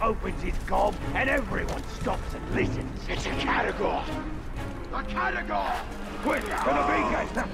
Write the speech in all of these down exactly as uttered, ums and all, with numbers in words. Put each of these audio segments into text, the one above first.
opens his gob and everyone stops and listens. It's a category. A category! Quick, to the beacon!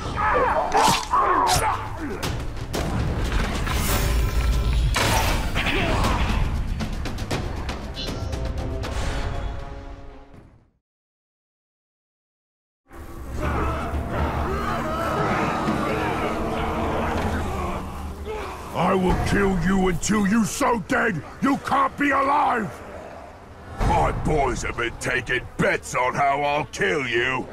I will kill you until you so dead you can't be alive! My boys have been taking bets on how I'll kill you.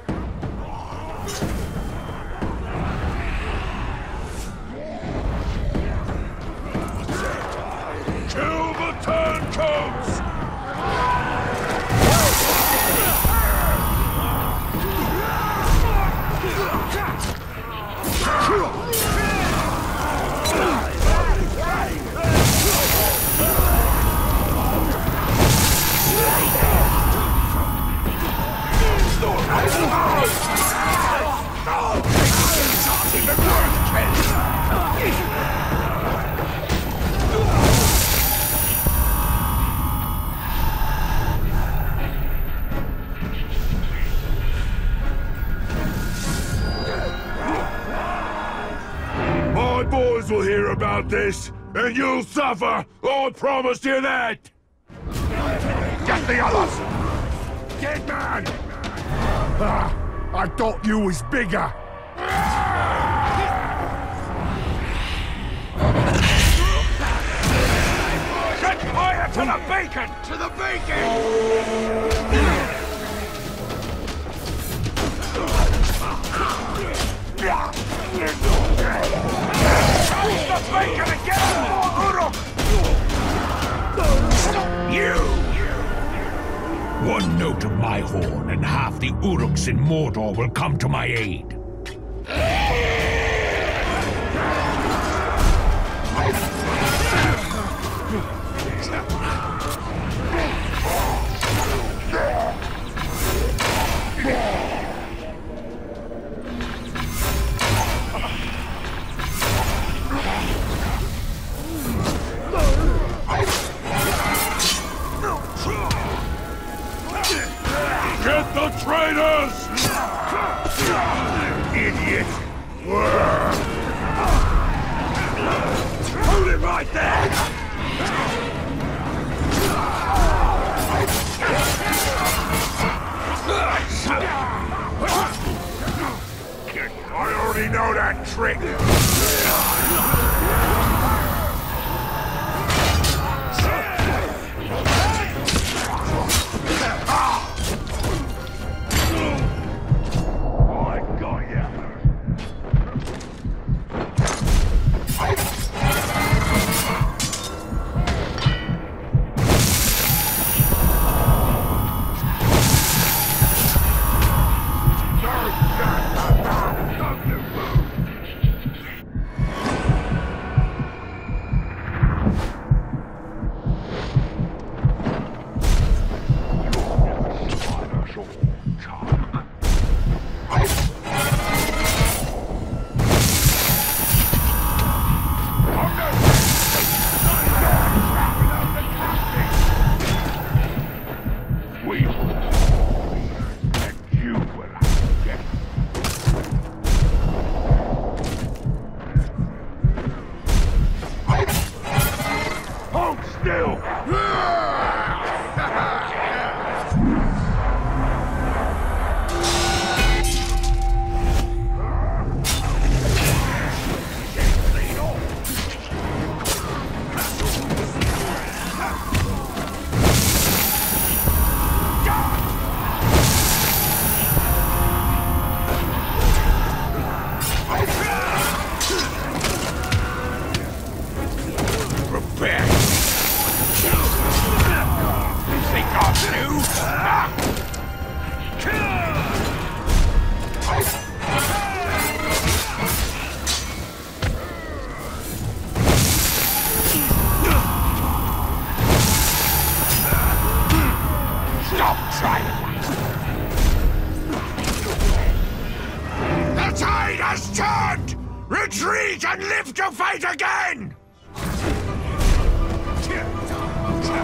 Kill the turncoats! My boys will hear about this, and you'll suffer! I promise you that! Get the others! Dead man! Ah, I thought you was bigger! Set fire to the beacon! To the beacon! Use the beacon and get some more Uruk! You! One note of my horn, and half the Uruks in Mordor will come to my aid. Get the traitors! Idiot! Hold it right there! I already know that trick! Retreat and live to fight again!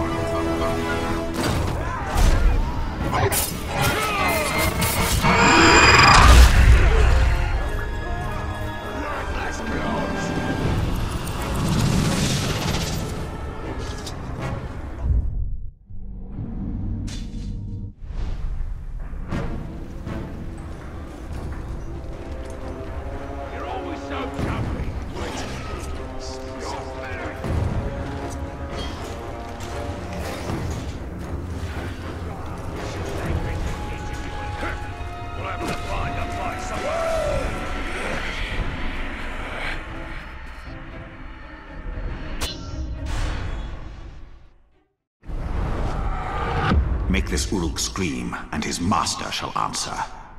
Make this Uruk scream, and his master shall answer.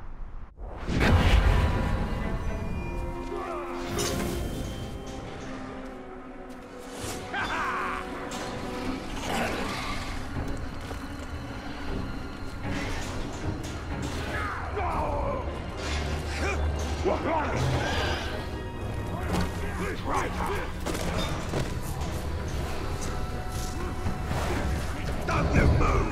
Don't you move!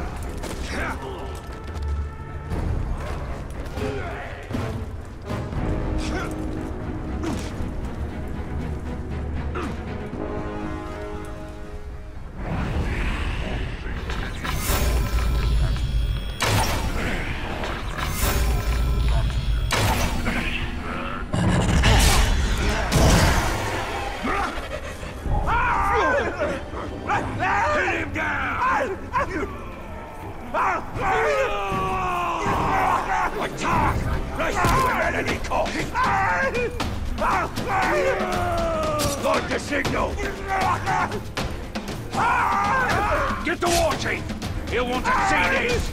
Like the signal! Get the war chief! He'll want to see this!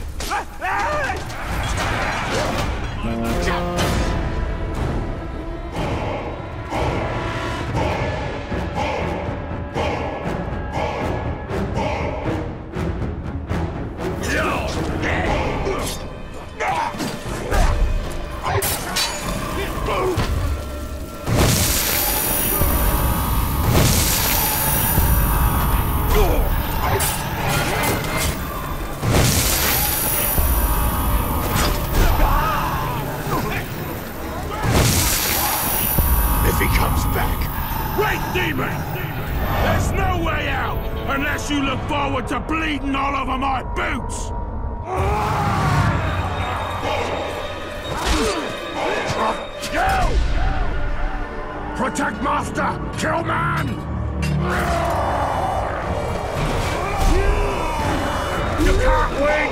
There's no way out unless you look forward to bleeding all over my boots! You! Protect master! Kill man! You can't win!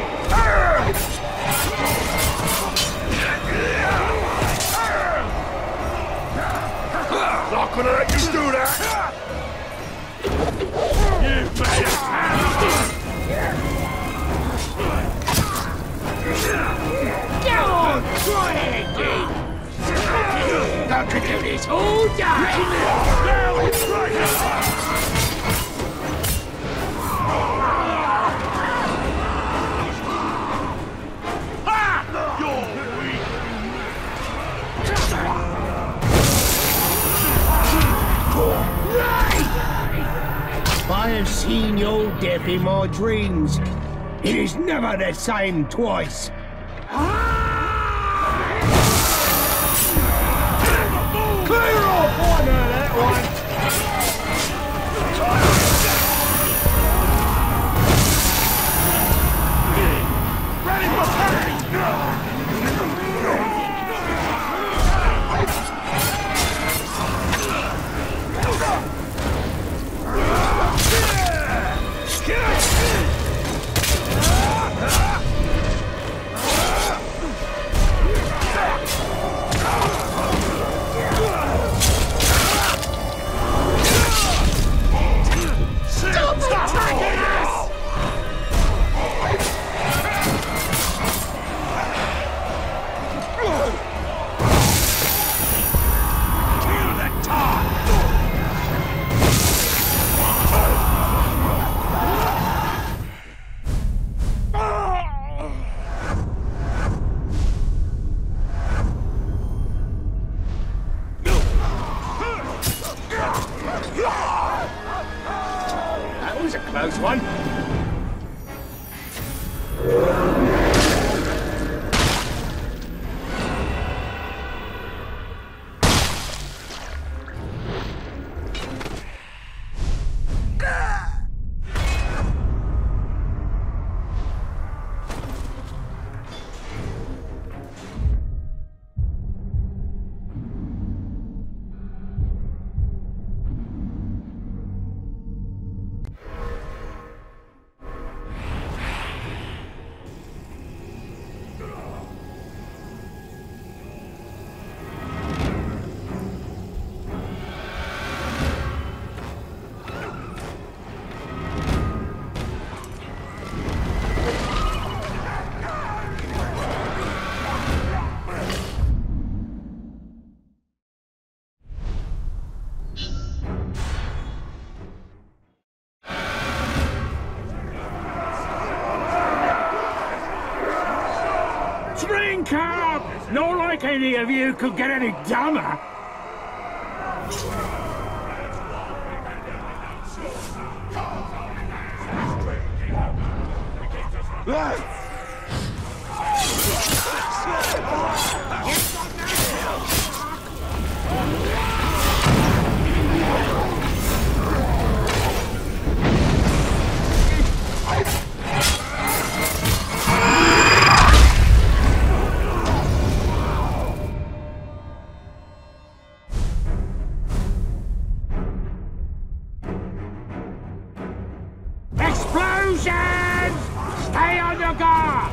Not gonna let you do that! You've made it happen! Go on! Try it again! Don't you do this all day! Now it's right! I have seen your death in my dreams. It is never the same twice. Clear off! I know that one. Ready for party! That was a close one. Link up! Not like any of you could get any dumber. Explosions! Stay on your guard!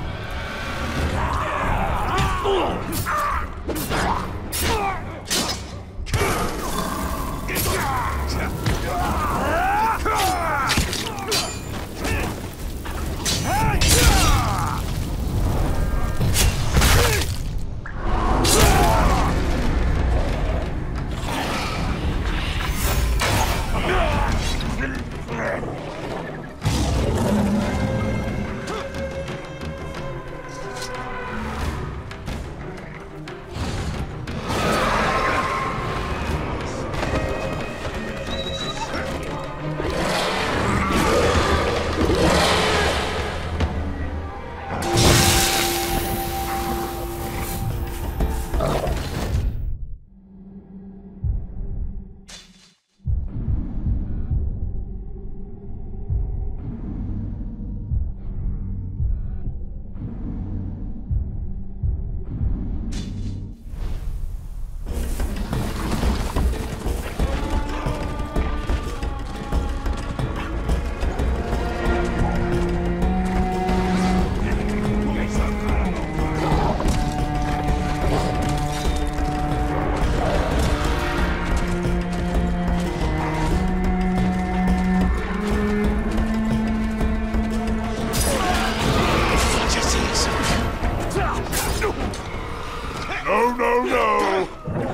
No, no, no!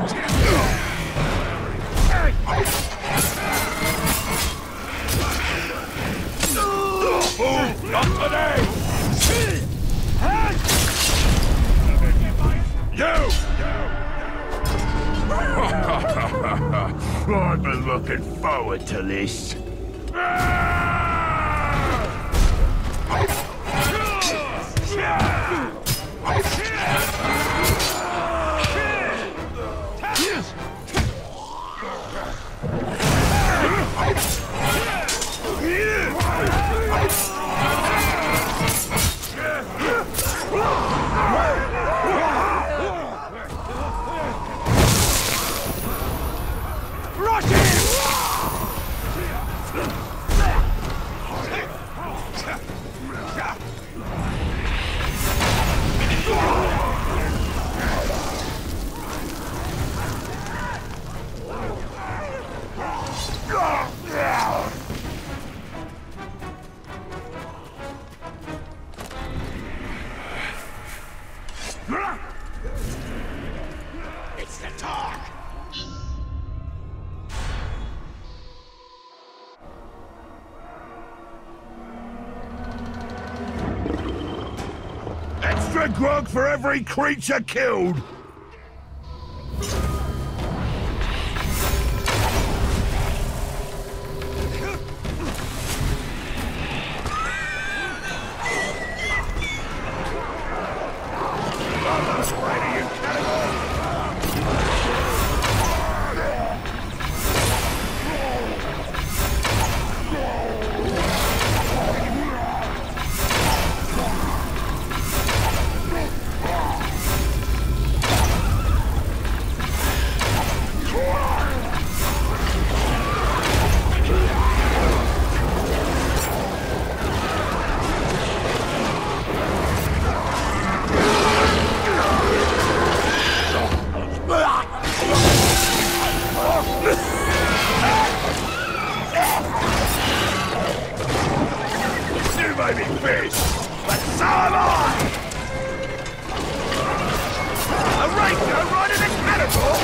Oh, not today! You! I've been looking forward to this. It's the talk! Extra grog for every creature killed! Fish, but so am I! A racer riding a catapult?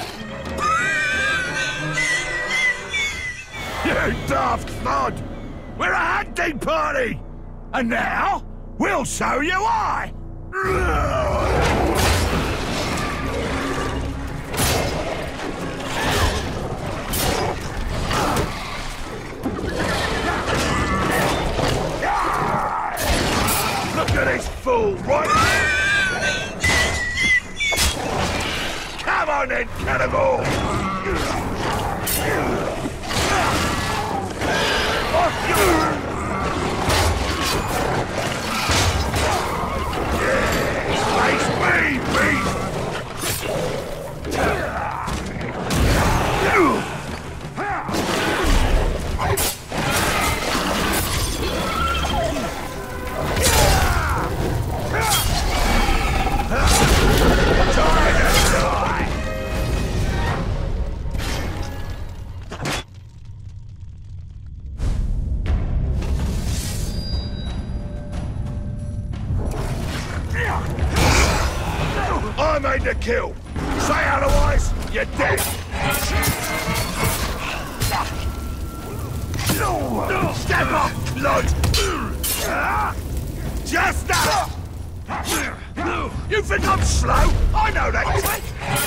You daft thud! We're a hunting party! And now, we'll show you why! Look at this fool, right? Come on then, cannibal! Off you! Face me, beast! I made the kill. Say otherwise, you're dead. Step up, blood. Just that. You think I'm slow? I know that trick.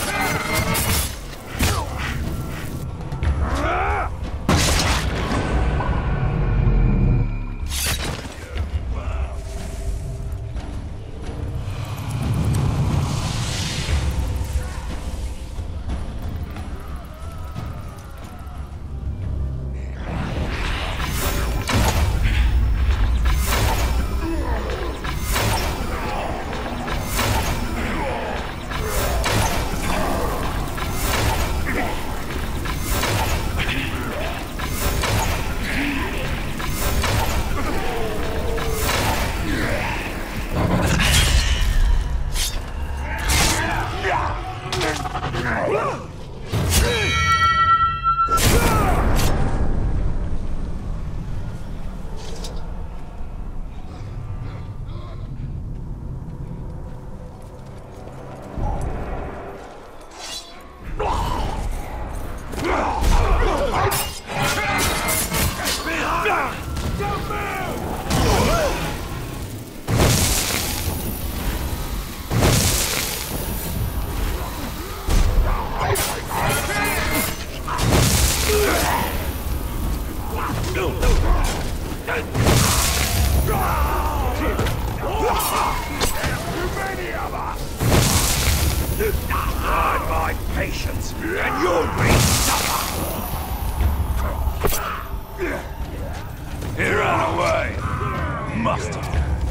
Learn my patience, and you'll be suffer. He ran away. Must have.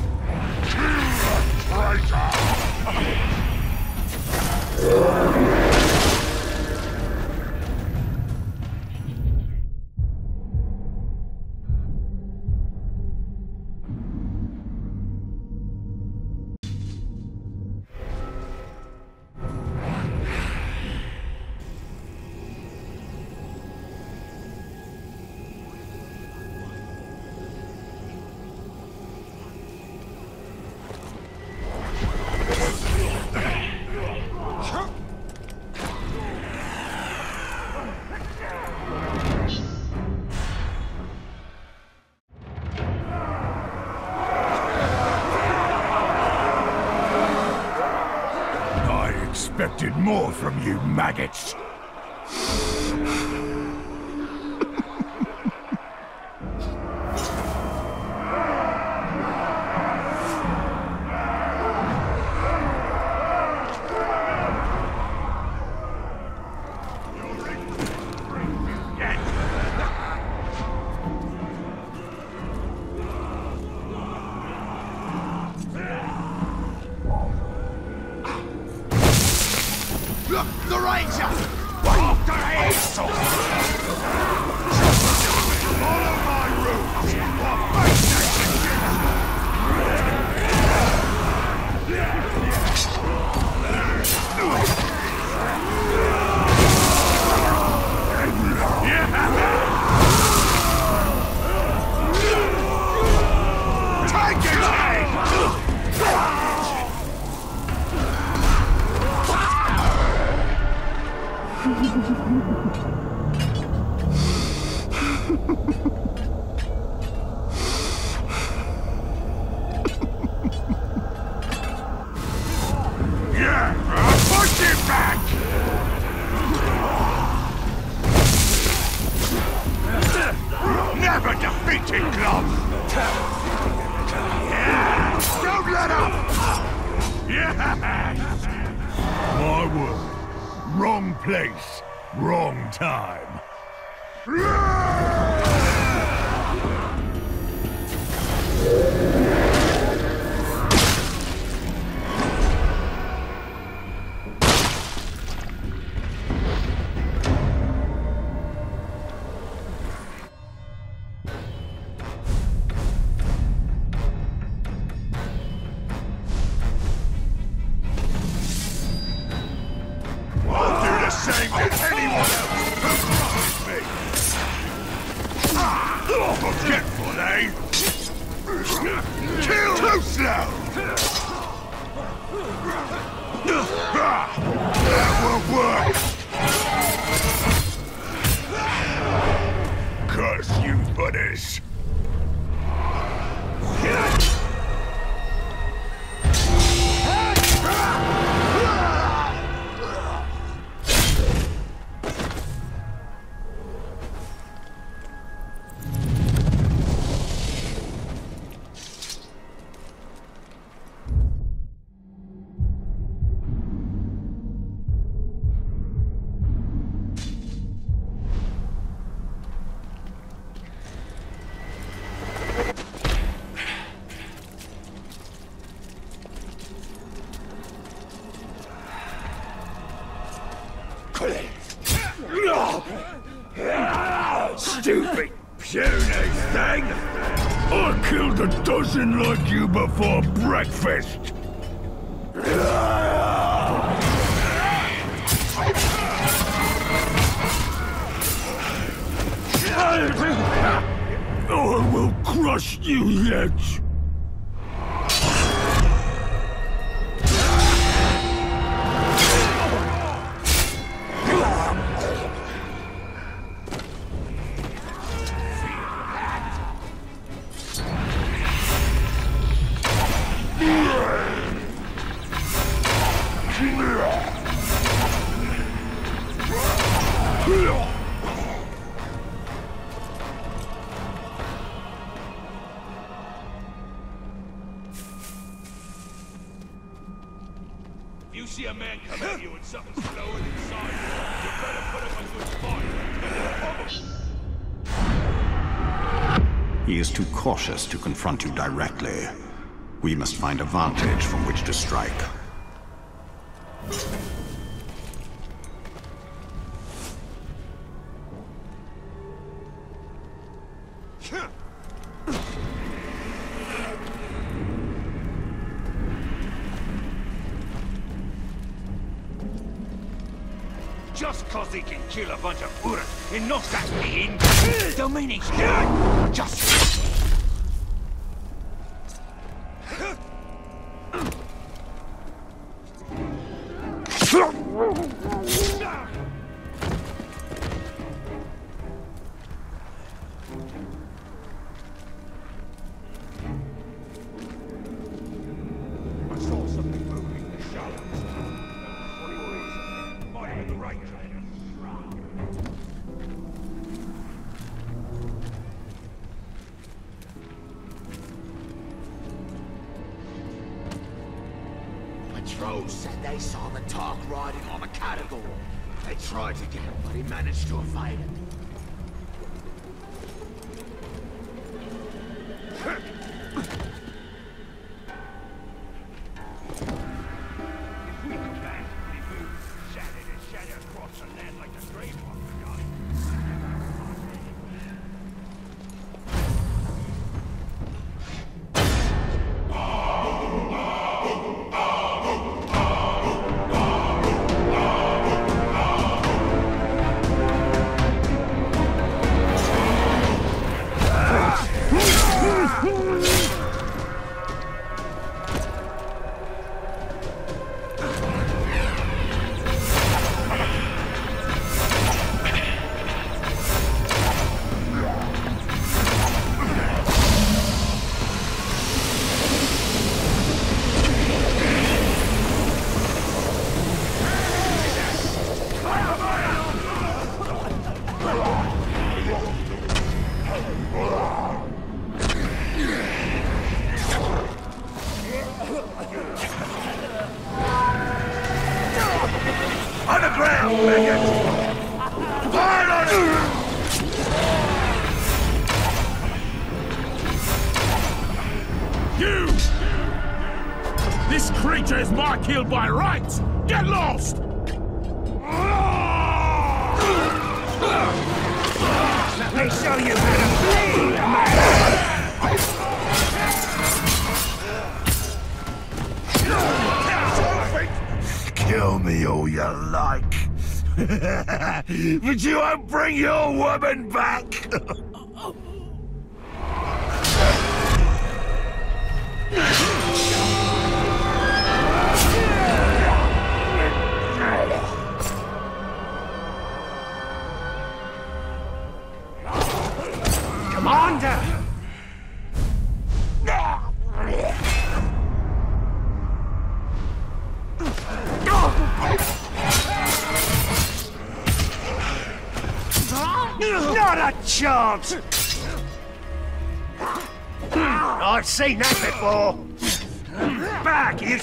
Expected more from you, maggots. Look, the Ranger! After him! Follow my route! Or face that Take it, Hank! Yeah! Don't let up! Yes! My word. Wrong place, wrong time. Same as anyone else who crosses me! Ah, forgetful, eh? Kill too slow! Ah, that will work! Curse you for this! Stupid, puny thing! I killed a dozen like you before breakfast! I will crush you yet! If you see a man come at you and something's flowing inside you, you better put him on good fire. He is too cautious to confront you directly. We must find a vantage from which to strike. Just cause he can kill a bunch of Uruk and knock that in, don't mean he's dead. Just... I saw something moving in the shadows. Might have been the right train. Patrol said they saw the Tark riding on a catapult. They tried to get him, but he managed to evade it. On the ground, maggot! Fire on it! You! This creature is my kill by rights! Get lost! Let me show you how to bleed, man! Kill me all you like. But you won't bring your woman back! Commander! Not a chance! I've seen that before! Back, you...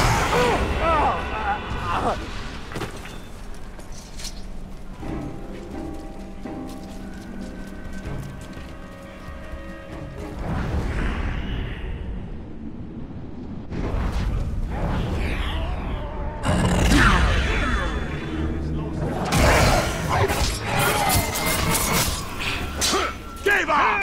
Give up!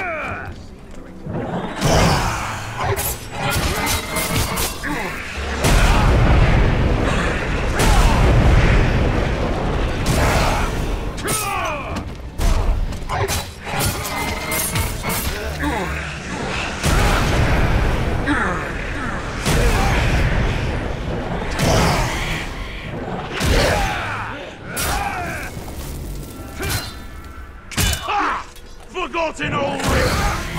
Forgotten already!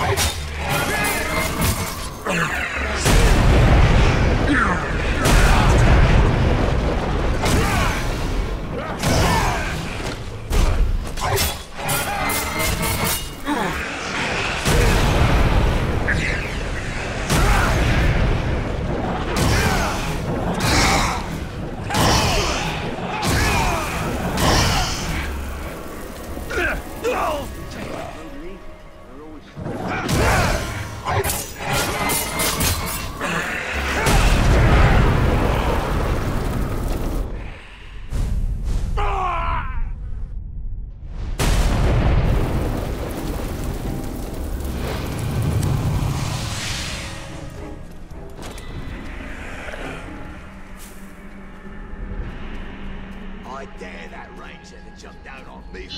I dare that ranger to jump down on me.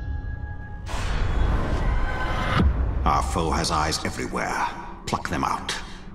Our foe has eyes everywhere. Pluck them out.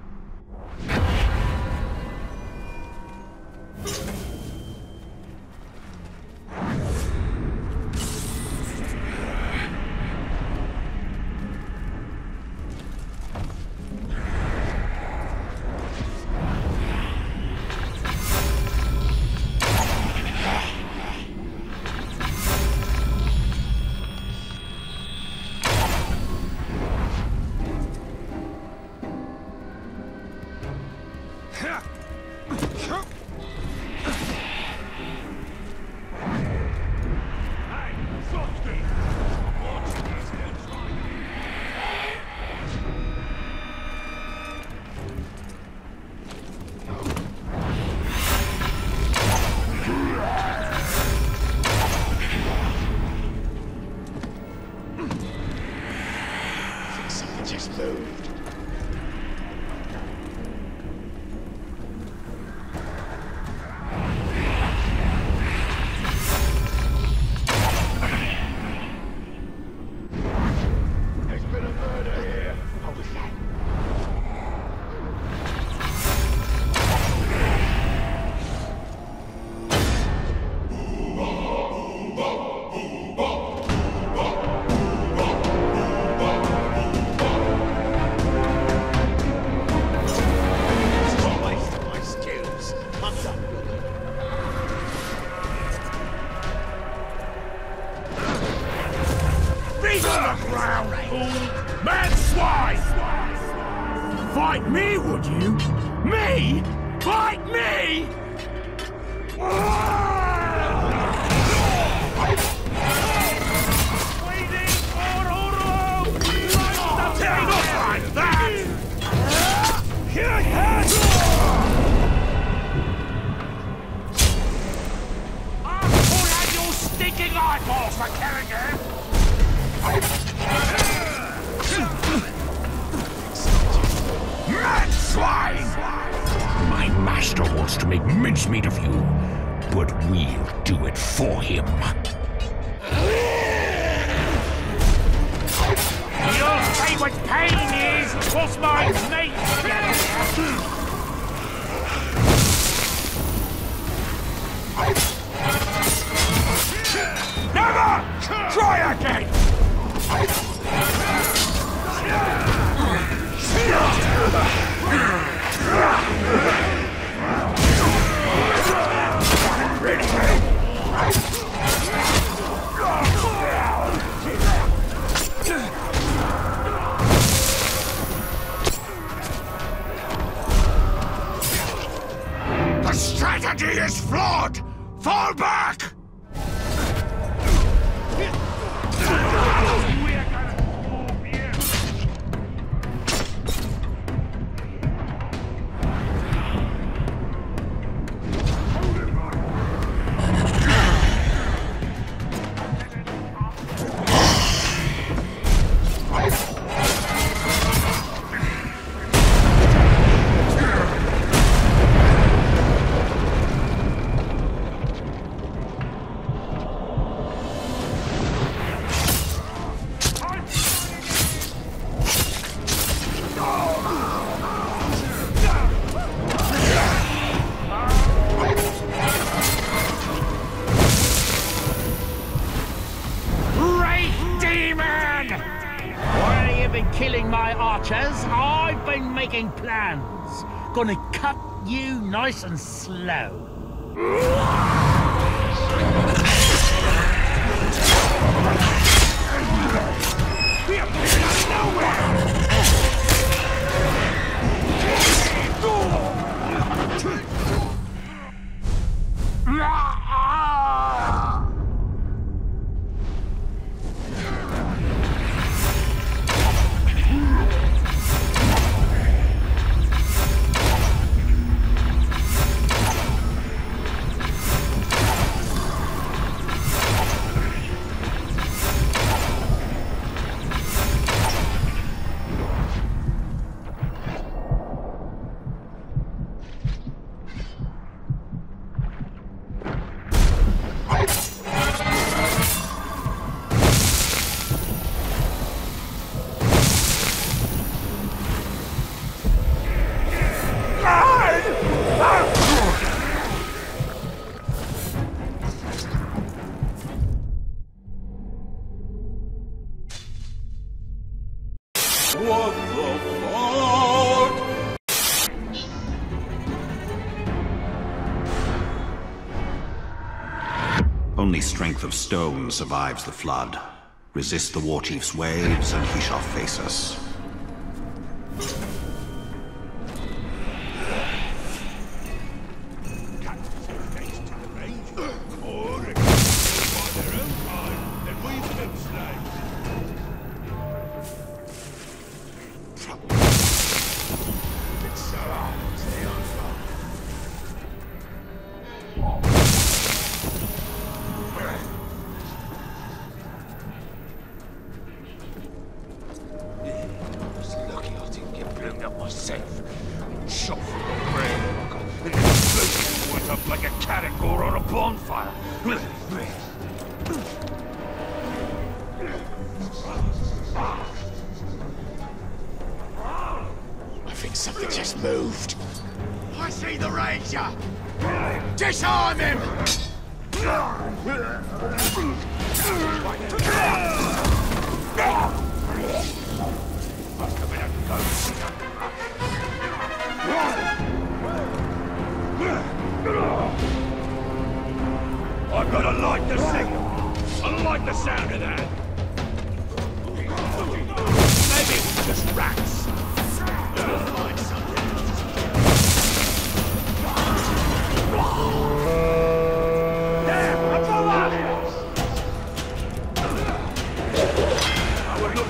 Just moved. There's been a murder here. What was that? Man swine! Fight me, would you? Me? Fight me? Waiting for Mordor! Take off like that! I'll pull out your stinking eyeballs for killing him! Mad swine! My master wants to make mincemeat of you, but we'll do it for him. You'll see what pain is, what's my mate? Never! Try again! The strategy is flawed! Fall back! Killing my archers, I've been making plans. Gonna cut you nice and slow. We appear out of nowhere! What the fuck? Only strength of stone survives the flood. Resist the Warchief's waves, and he shall face us. Myself, shot through the brain, and then floated went up like a category on a bonfire. I think something just moved. I see the Ranger! Disarm him! I gotta like the signal. I like the sound of that. Maybe it was just rats. We'll find something.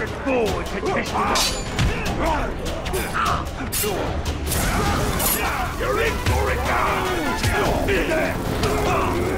pushing forward to test You're in for it now! In there!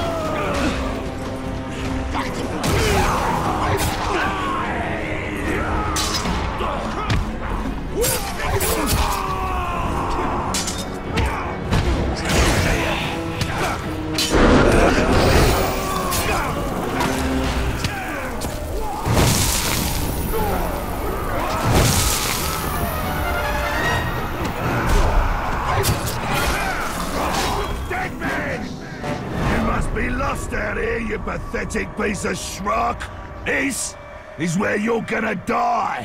Be lost out here, you pathetic piece of schmuck! This is where you're gonna die!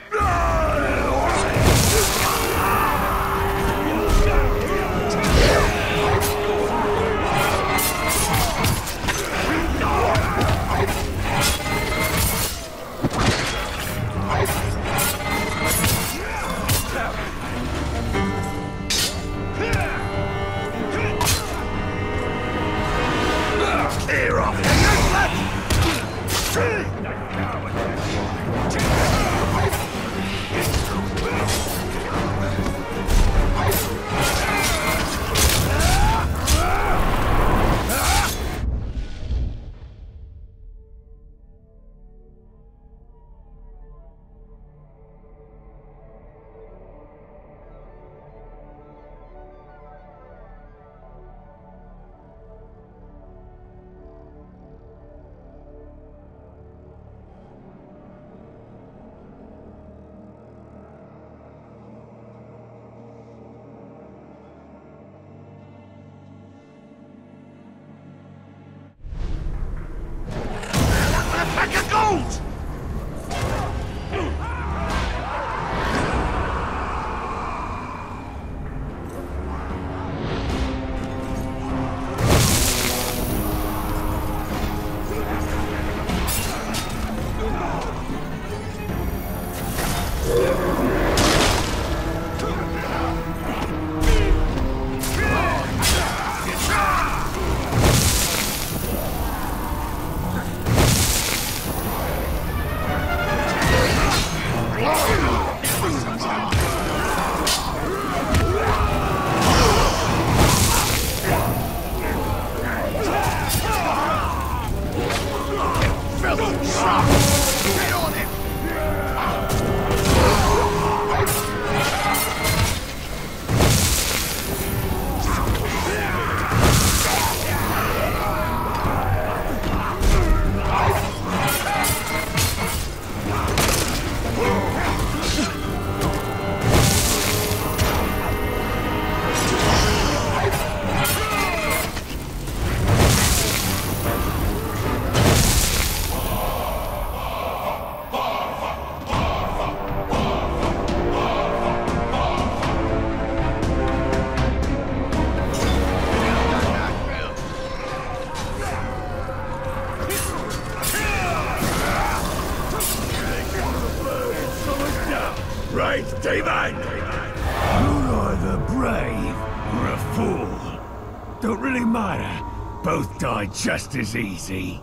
Ear off! Gold! Right, David? You're either brave or a fool. Don't really matter. Both die just as easy.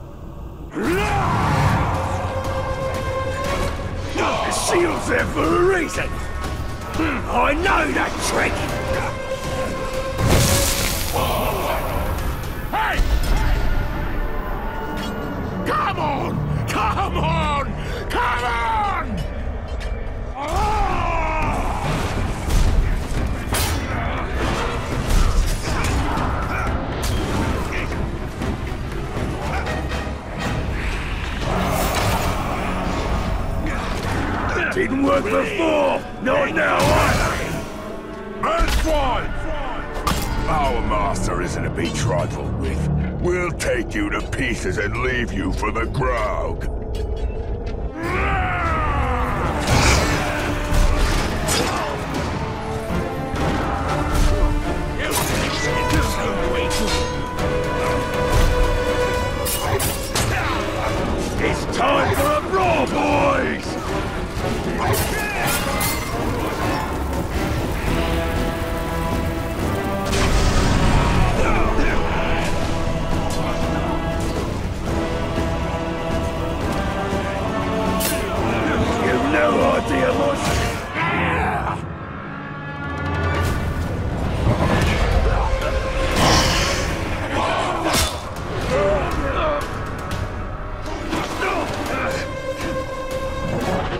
The shield's there for a reason. I know that trick. Hey! Come on! Come on! Come on! Didn't work before! Not now either! That's fine! Our master isn't to be trifled with. We'll take you to pieces and leave you for the grog. It's time for a brawl, boys!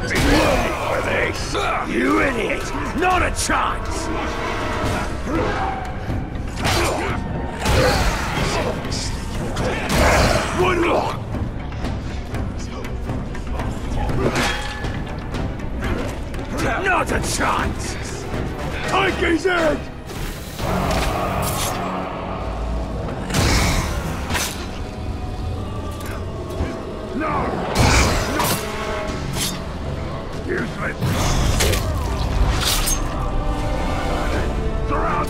Been waiting for this! You idiot! Not a chance! One look! Not a chance! Take his head! No! No! Useless! Surround!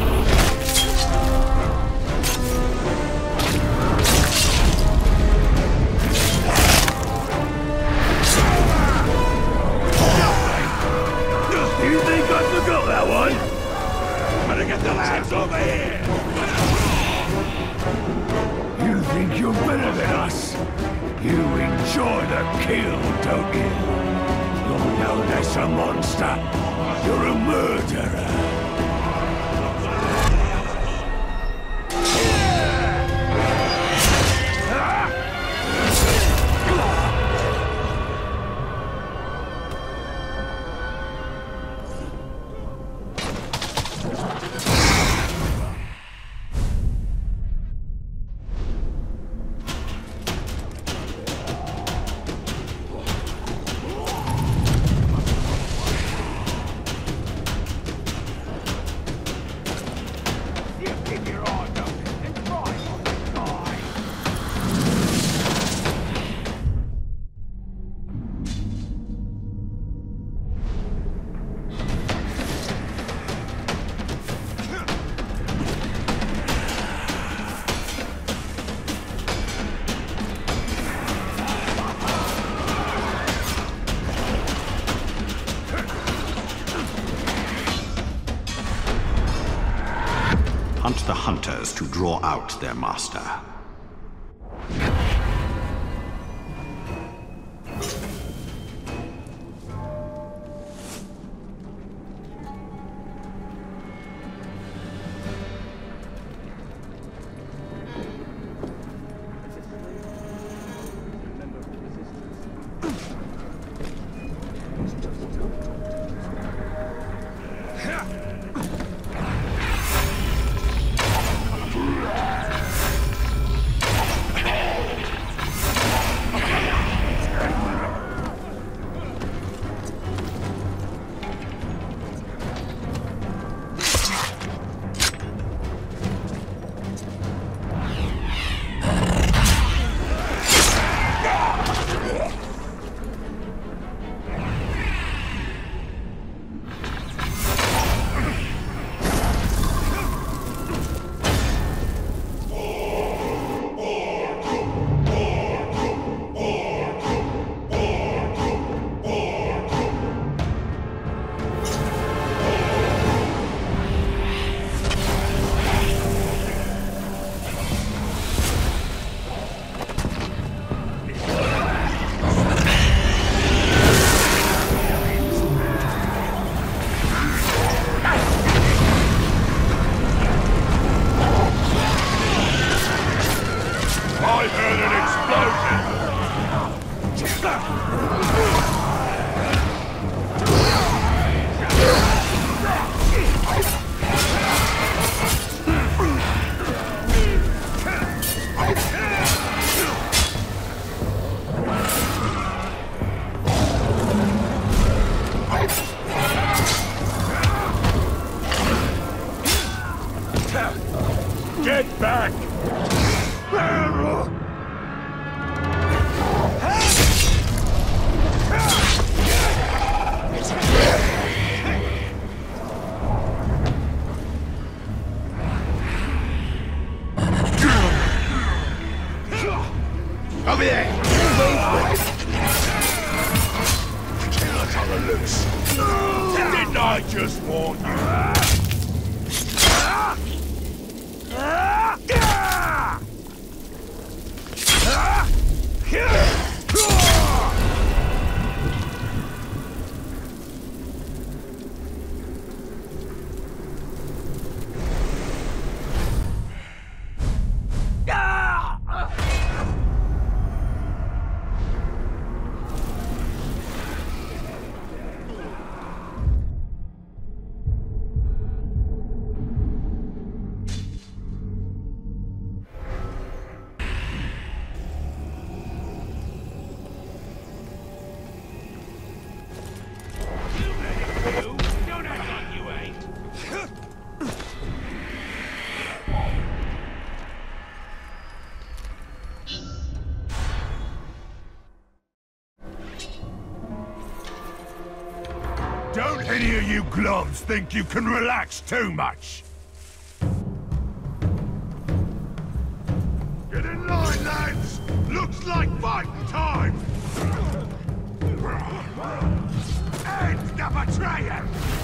You think I forgot that one? Better get the lads over here! You think you're better than us? You enjoy the kill, don't you? You're known as a monster. You're a murderer. Hunt the hunters to draw out their master. Get back! Over there! Killers on the loose! Didn't I just warn you? Don't any of you globs think you can relax too much? Get in line, lads! Looks like fighting time! End the betrayer!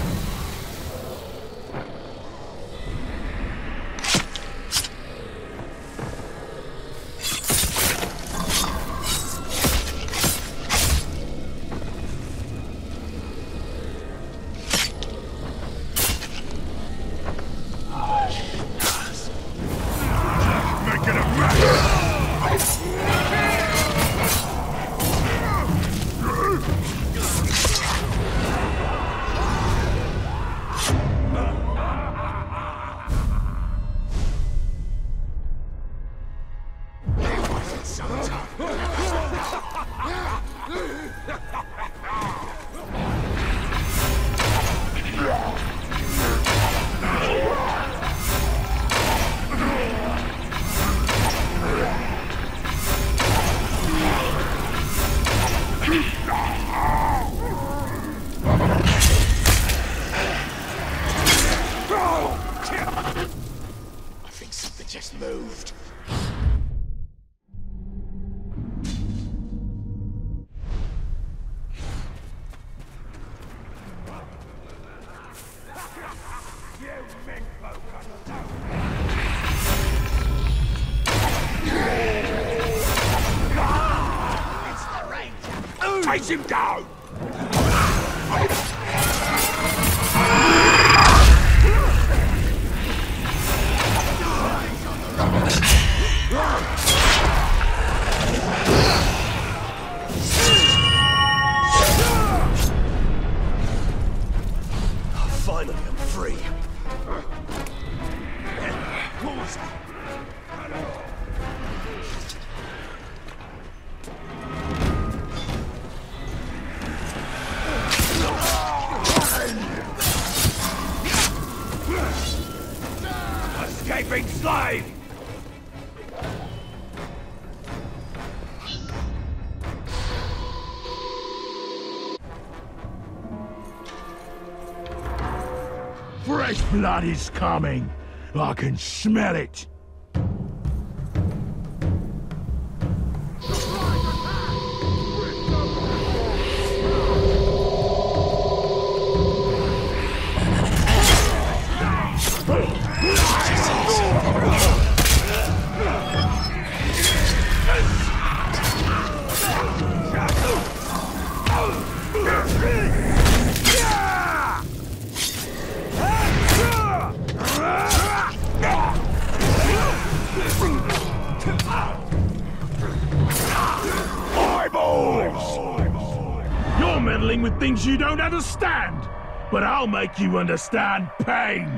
Just moved. Chase him down! Finally, I'm free. Escaping slave! Fresh blood is coming. I can smell it. You're meddling with things you don't understand, but I'll make you understand pain.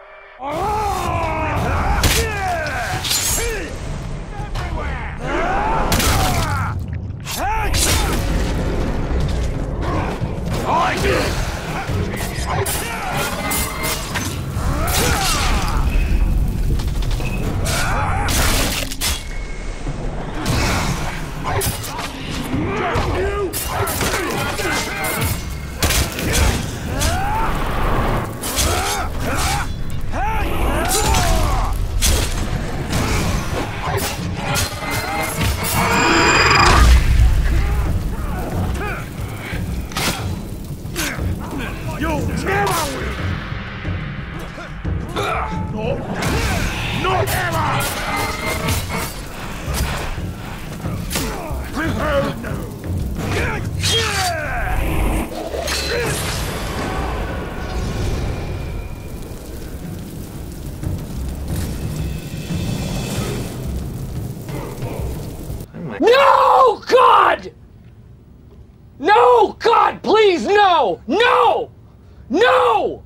Not ever! Oh, no! No, God! No, God, please, no! No! No!